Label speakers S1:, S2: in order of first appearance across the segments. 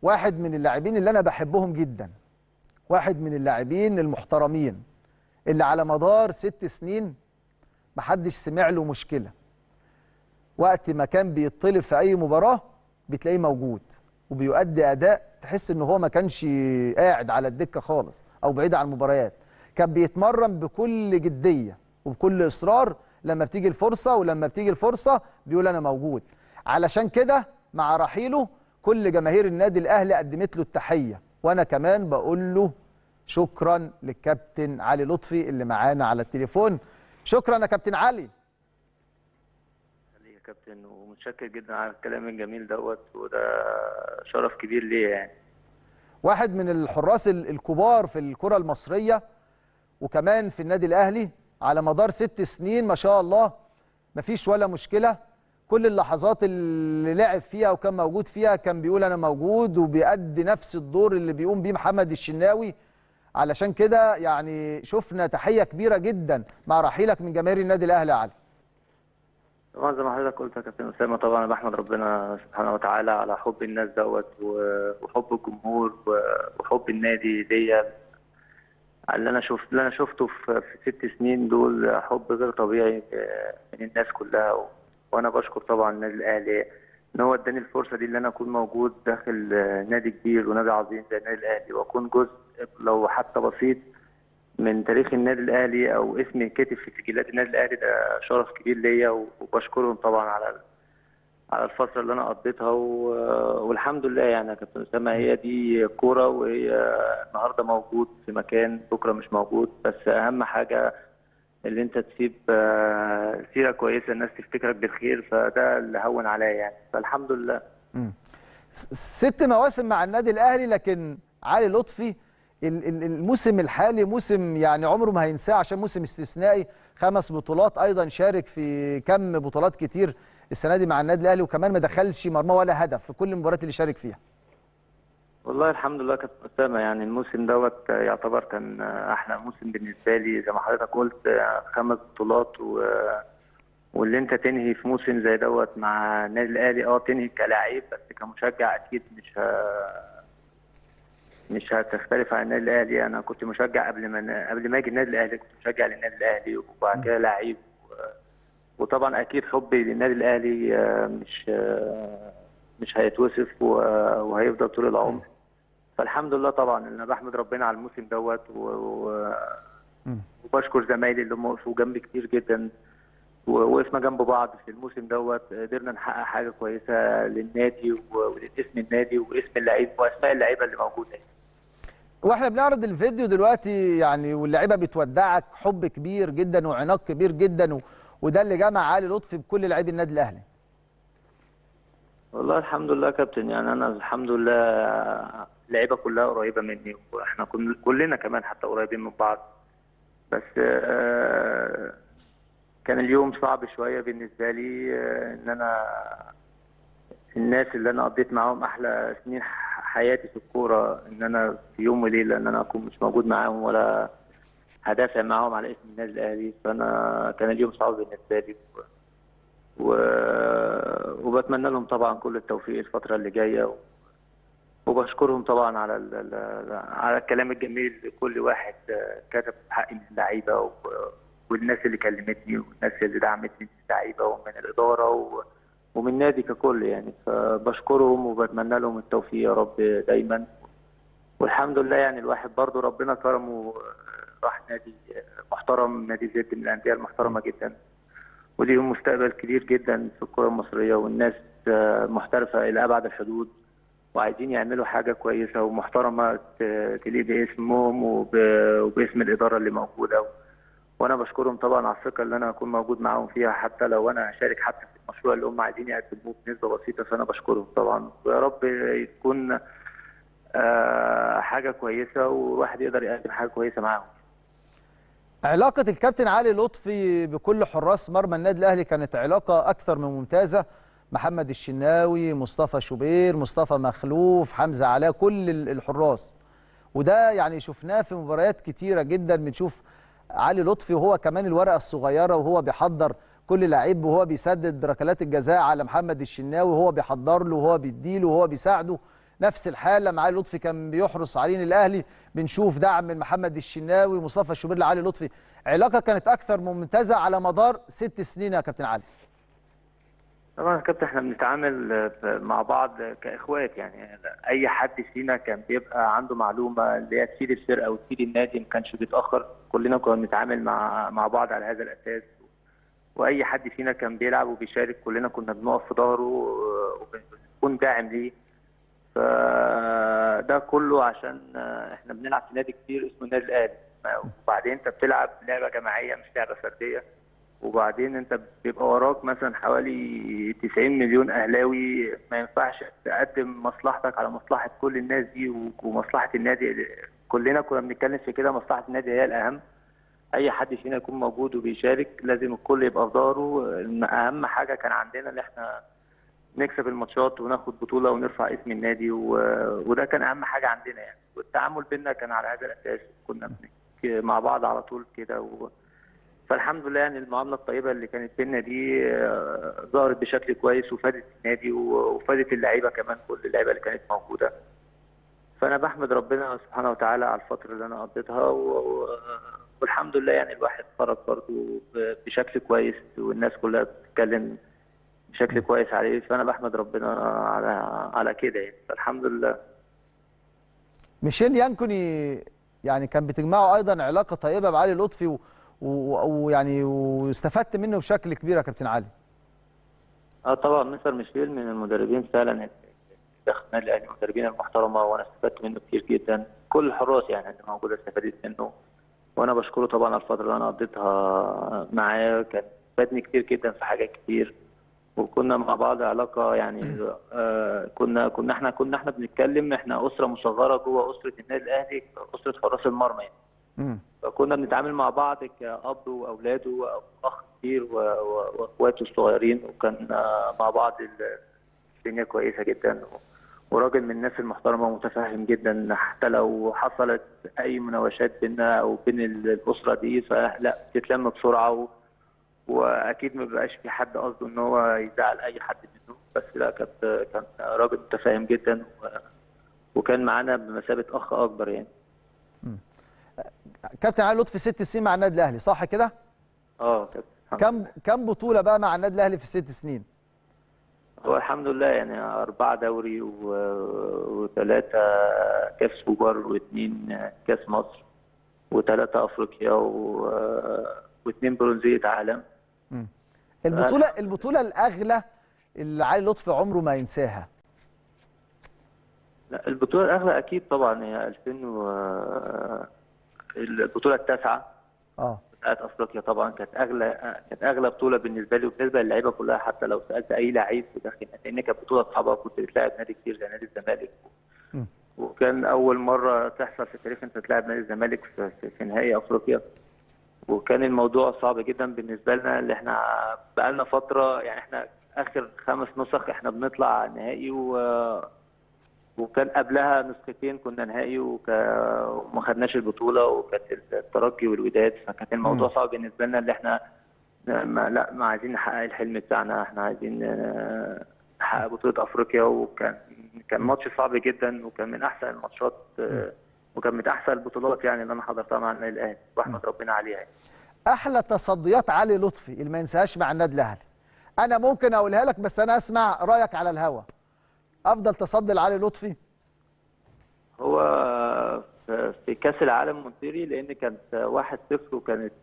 S1: واحد من اللاعبين اللي انا بحبهم جدا، واحد من اللاعبين المحترمين اللي على مدار 6 سنين محدش سمع له مشكله. وقت ما كان بيطلب في اي مباراه بتلاقيه موجود وبيؤدي اداء تحس ان هو ما كانش قاعد على الدكه خالص او بعيد عن المباريات. كان بيتمرن بكل جديه وبكل اصرار لما بتيجي الفرصه، ولما بتيجي الفرصه بيقول انا موجود. علشان كده مع رحيله كل جماهير النادي الاهلي قدمت له التحيه، وانا كمان بقول له شكرا للكابتن علي لطفي اللي معانا على التليفون. شكرا يا كابتن علي.
S2: يا كابتن، ومتشكر جدا على الكلام الجميل دوت، وده شرف كبير ليا يعني.
S1: واحد من الحراس الكبار في الكرة المصرية وكمان في النادي الأهلي على مدار 6 سنين ما شاء الله مفيش ولا مشكلة. كل اللحظات اللي لعب فيها وكان موجود فيها كان بيقول أنا موجود وبيأدي نفس الدور اللي بيقوم بيه محمد الشناوي. علشان كده يعني شفنا تحية كبيرة جدا مع رحيلك من جماهير النادي الأهلي يا علي.
S2: طبعا زي ما حضرتك قلت يا كابتن اسامه، طبعا انا بحمد ربنا سبحانه وتعالى على حب الناس دوت وحب الجمهور وحب النادي ليا. اللي انا شفته في 6 سنين دول حب غير طبيعي من الناس كلها. وانا بشكر طبعا النادي الاهلي ان هو اداني الفرصه دي، ان انا اكون موجود داخل نادي كبير ونادي عظيم زي النادي الاهلي، واكون جزء لو حتى بسيط من تاريخ النادي الاهلي او اسمي كتب في سجلات النادي الاهلي. ده شرف كبير ليا، وبشكرهم طبعا على الفتره اللي انا قضيتها والحمد لله يعني يا كابتن اسامه. هي دي كوره، وهي النهارده موجود في مكان، بكره مش موجود، بس اهم حاجه اللي انت تسيب سيره كويسه، الناس تفتكرك بالخير، فده اللي هون عليا يعني، فالحمد لله.
S1: 6 مواسم مع النادي الاهلي، لكن علي لطفي الموسم الحالي موسم يعني عمره ما هينساه عشان موسم استثنائي. 5 بطولات، ايضا شارك في كم بطولات كتير السنه دي مع النادي الاهلي، وكمان ما دخلش مرمى ولا هدف في كل المباريات اللي شارك فيها.
S2: والله الحمد لله كابتن اسامه، يعني الموسم دوت يعتبر كان احلى موسم بالنسبه لي. زي ما حضرتك قلت 5 بطولات، واللي انت تنهي في موسم زي دوت مع النادي الاهلي، تنهي كلاعب، بس كمشجع اكيد مش هتختلف عن النادي الاهلي. انا كنت مشجع قبل ما اجي النادي الاهلي، كنت مشجع للنادي الاهلي وبعد كده لعيب، وطبعا اكيد حبي للنادي الاهلي مش هيتوصف وهيفضل طول العمر. فالحمد لله طبعا انا بحمد ربنا على الموسم دوت وبشكر زمايلي اللي هم وقفوا جنبي كتير جدا، ووقفنا جنب بعض في الموسم دوت. قدرنا نحقق حاجه كويسه للنادي ولاسم النادي واسم اللعيب واسماء اللعيبه اللي موجوده.
S1: واحنا بنعرض الفيديو دلوقتي يعني واللعيبه بتودعك حب كبير جدا وعناق كبير جدا، وده اللي جمع علي لطفي بكل لاعبي النادي الاهلي.
S2: والله الحمد لله يا كابتن، يعني انا الحمد لله اللعيبه كلها قريبه مني، واحنا كلنا كمان حتى قريبين من بعض. بس كان اليوم صعب شويه بالنسبه لي، ان انا الناس اللي انا قضيت معاهم احلى سنين حياتي في الكوره، ان انا في يوم وليله ان انا اكون مش موجود معاهم ولا هدافع معاهم على اسم النادي الاهلي. فانا كان اليوم صعب بالنسبه لي، وبتمنى لهم طبعا كل التوفيق الفتره اللي جايه، وبشكرهم طبعا على الكلام الجميل لكل واحد كتب حقي من اللعيبه، والناس اللي كلمتني والناس اللي دعمتني من اللعيبه ومن الاداره ومن النادي ككل يعني. فبشكرهم وبتمنى لهم التوفيق يا رب دايما. والحمد لله يعني الواحد برضه ربنا كرمه، راح نادي محترم، نادي زد من الانديه المحترمه جدا، وليهم مستقبل كبير جدا في الكره المصريه، والناس محترفه الى ابعد الحدود وعايزين يعملوا حاجه كويسه ومحترمه تليق باسمهم وباسم الاداره اللي موجوده. وانا بشكرهم طبعا على الثقه اللي انا اكون موجود معاهم فيها، حتى لو انا هشارك حتى في المشروع اللي هم عايزين يقدموه بنسبه بسيطه، فانا بشكرهم طبعا. ويا رب تكون حاجه كويسه والواحد يقدر يقدم حاجه كويسه معاهم.
S1: علاقة الكابتن علي لطفي بكل حراس مرمى النادي الاهلي كانت علاقة اكثر من ممتازة. محمد الشناوي، مصطفى شوبير، مصطفى مخلوف، حمزة علاء، كل الحراس، وده يعني شفناه في مباريات كتيرة جدا. بنشوف علي لطفي وهو كمان الورقة الصغيرة وهو بيحضر كل لعيب، وهو بيسدد ركلات الجزاء على محمد الشناوي وهو بيحضر له وهو بيديله وهو بيساعده. نفس الحال لما علي لطفي كان بيحرس علينا الاهلي، بنشوف دعم من محمد الشناوي ومصطفى الشوبير لعلي لطفي. علاقه كانت اكثر ممتازه على مدار 6 سنين يا كابتن علي.
S2: طبعا يا كابتن احنا بنتعامل مع بعض كاخوات، يعني اي حد فينا كان بيبقى عنده معلومه اللي هي تفيد الفرقه وتفيد النادي ما كانش بيتاخر، كلنا كنا بنتعامل مع بعض على هذا الاساس. واي حد فينا كان بيلعب وبيشارك كلنا كنا بنقف في ظهره وبنكون داعم ليه. فده كله عشان احنا بنلعب في نادي كبير اسمه النادي الاهلي، وبعدين انت بتلعب لعبه جماعيه مش لعبه فرديه، وبعدين انت بيبقى وراك مثلا حوالي 90 مليون اهلاوي، ما ينفعش تقدم مصلحتك على مصلحه كل الناس دي ومصلحه النادي. كلنا كنا بنتكلم في كده، مصلحه النادي هي الاهم. اي حد فينا يكون موجود وبيشارك لازم الكل يبقى في ظهره. اهم حاجه كان عندنا ان احنا نكسب الماتشات وناخد بطوله ونرفع اسم النادي، وده كان اهم حاجه عندنا يعني. والتعامل بينا كان على هذا الاساس، كنا مع بعض على طول كده فالحمد لله يعني المعامله الطيبه اللي كانت بينا دي ظهرت بشكل كويس وفادت النادي وفادت اللعيبه كمان، كل اللعيبه اللي كانت موجوده. فانا بحمد ربنا سبحانه وتعالى على الفتره اللي انا قضيتها والحمد لله يعني الواحد خرج برضه بشكل كويس والناس كلها بتتكلم بشكل كويس عليه. فانا بحمد ربنا على كده يعني، فالحمد لله.
S1: ميشيل يانكوني يعني كان بتجمعه ايضا علاقه طيبه بعلي لطفي ويعني واستفدت منه بشكل كبير يا كابتن علي.
S2: طبعا مستر ميشيل من المدربين فعلا داخل النادي الاهلي، المدربين المحترمه، وانا استفدت منه كتير جدا. كل الحراس يعني اللي موجوده استفادت منه، وانا بشكره طبعا على الفتره اللي انا قضيتها معاه، كان فادني كتير جدا في حاجات كتير. وكنا مع بعض علاقه يعني كنا احنا بنتكلم، احنا اسره مصغره جوه اسره النادي الاهلي، اسره حراس المرمى يعني. فكنا بنتعامل مع بعض كأب واولاده واخ كبير واخواته الصغيرين، وكان مع بعض الدنيا كويسه جدا. وراجل من الناس المحترمه ومتفهم جدا، حتى لو حصلت اي مناوشات بيننا او بين الاسره دي فلا بتتلم بسرعه واكيد ما بيبقاش في حد قصده ان هو يزعل اي حد منه، بس لا كان راجل متفاهم جدا وكان معانا بمثابه اخ اكبر يعني.
S1: كابتن علي لطفي 6 سنين مع النادي الاهلي صح كده؟ كم بطوله بقى مع النادي الاهلي في ال6 سنين؟
S2: هو الحمد لله يعني 4 دوري و3 كاس سوبر و2 كاس مصر و3 افريقيا و2 برونزيه عالم.
S1: البطوله الاغلى اللي علي لطفي عمره ما ينساها.
S2: لا البطوله الاغلى اكيد طبعا هي 2000 البطوله التاسعه بتاعت افريقيا. طبعا كانت اغلى بطوله بالنسبه لي وبالنسبه للعيبه كلها، حتى لو سالت اي لعيب داخل، لان كانت بطوله صعبه، كنت بتلاعب نادي كتير زي نادي الزمالك. وكان اول مره تحصل في التاريخ انت تلاعب نادي الزمالك في نهائي افريقيا، وكان الموضوع صعب جدا بالنسبه لنا، اللي احنا بقالنا فتره يعني احنا اخر 5 نسخ احنا بنطلع نهائي وكان قبلها نسختين كنا نهائي وما خدناش البطوله، وكانت الترجي والوداد. فكان الموضوع صعب بالنسبه لنا، اللي احنا ما عايزين نحقق الحلم بتاعنا، احنا عايزين نحقق بطوله افريقيا. وكان ماتش صعب جدا، وكان من احسن الماتشات وكان من احسن البطولات يعني اللي انا حضرتها مع النادي الاهلي، واحمد ربنا عليها يعني.
S1: احلى تصديات علي لطفي اللي ما ينساهاش مع النادي الاهلي، انا ممكن اقولها لك بس انا اسمع رايك على الهوا. افضل تصدي لعلي لطفي
S2: هو في كاس العالم مونتيري، لان كانت 1-0 وكانت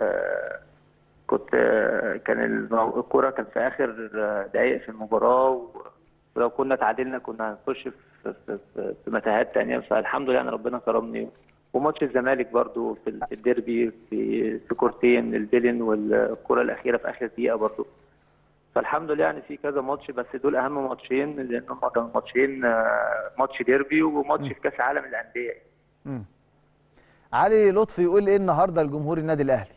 S2: كان الكرة كان في اخر دقائق في المباراه، ولو كنا تعادلنا كنا هنخش في متاهات ثانيه. فالحمد لله ان ربنا كرمني. وماتش الزمالك برضو في الديربي في كورتين البيلين والكرة الاخيره في اخر دقيقه برضو. فالحمد لله يعني في كذا ماتش، بس دول اهم ماتشين لان هم كانوا ماتشين، ماتش ديربي وماتش في كاس عالم الانديه.
S1: علي لطفي يقول ايه النهارده لجمهور النادي الاهلي؟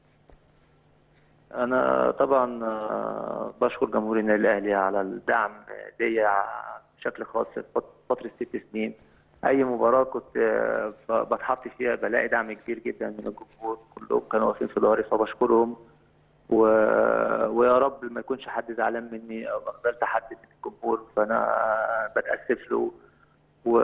S2: انا طبعا بشكر جمهور النادي الاهلي على الدعم ليا بشكل خاص في فتره 6 سنين. اي مباراه كنت بتحط فيها بلاقي دعم كبير جدا من الجمهور، كلهم كانوا واقفين في ظهري فبشكرهم. ويا رب ما يكونش حد زعلان مني او اخذلت حد من الجمهور، فانا بتاسف له و...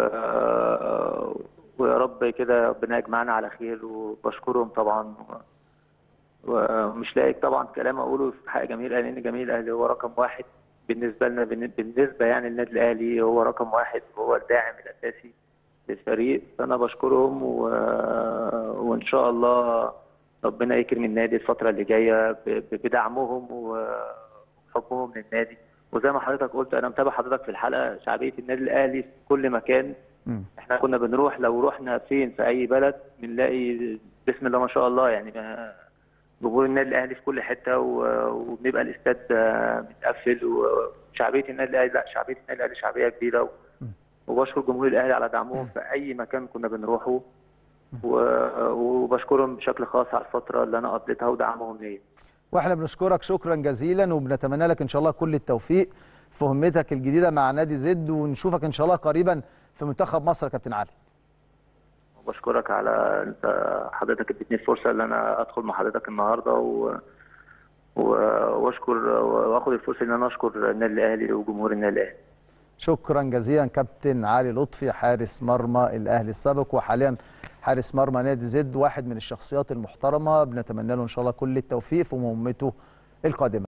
S2: ويا رب كده ربنا يجمعنا على خير، وبشكرهم طبعا. ومش لاقي طبعا كلام اقوله في حق جماهير الاهلي، لان جماهير الاهلي هو رقم واحد بالنسبه لنا، بالنسبه يعني النادي الاهلي هو رقم واحد وهو الداعم الاساسي للفريق. فانا بشكرهم وان شاء الله ربنا يكرم النادي الفتره اللي جايه بدعمهم وحبهم للنادي. وزي ما حضرتك قلت، انا متابع حضرتك في الحلقه، شعبيه النادي الاهلي في كل مكان. احنا كنا بنروح، لو رحنا فين في اي بلد بنلاقي بسم الله ما شاء الله يعني جمهور النادي الاهلي في كل حته، وبنبقى الاستاد متقفل. وشعبيه النادي الاهلي، لا شعبيه النادي الاهلي شعبيه كبيره. وبشكر جمهور الاهلي على دعمهم في اي مكان كنا بنروحه، وبشكرهم بشكل خاص على الفتره اللي انا قضيتها ودعمهم ليا.
S1: واحنا بنشكرك شكرا جزيلا، وبنتمنى لك ان شاء الله كل التوفيق في مهمتك الجديده مع نادي زد، ونشوفك ان شاء الله قريبا في منتخب مصر يا كابتن علي.
S2: بشكرك على انت حضرتك اديتني الفرصه ان انا ادخل مع حضرتك النهارده، واشكر واخد الفرصه ان انا اشكر النادي الاهلي وجمهور النادي الاهلي.
S1: شكرا جزيلا كابتن علي لطفي، حارس مرمى الاهلي السابق وحاليا حارس مرمى نادي زد، واحد من الشخصيات المحترمه، بنتمنى له ان شاء الله كل التوفيق في مهمته القادمه.